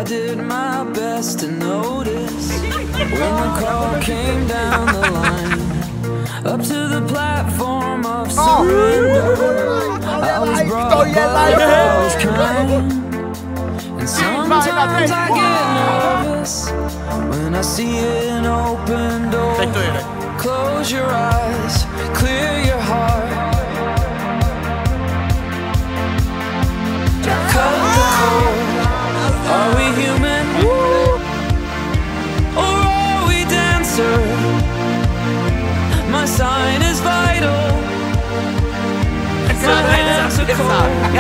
I did my best to notice when the call came down the line, up to the platform of surrender. I was brought by those kind, and sometimes I get nervous when I see an open door. Close your eyes, clear your heart. Cut the cord. Are we human? Or are we dancer? My sign is vital. My hands are cold.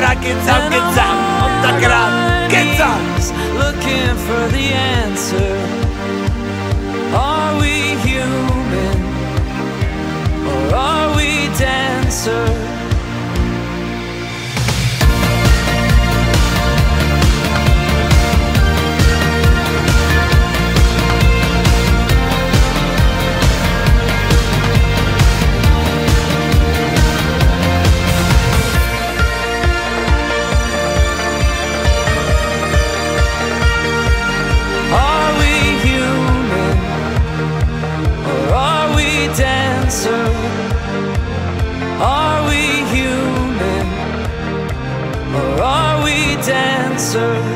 Looking for the answer. Are we human? Or are we dancer? Are we human, or are we dancer?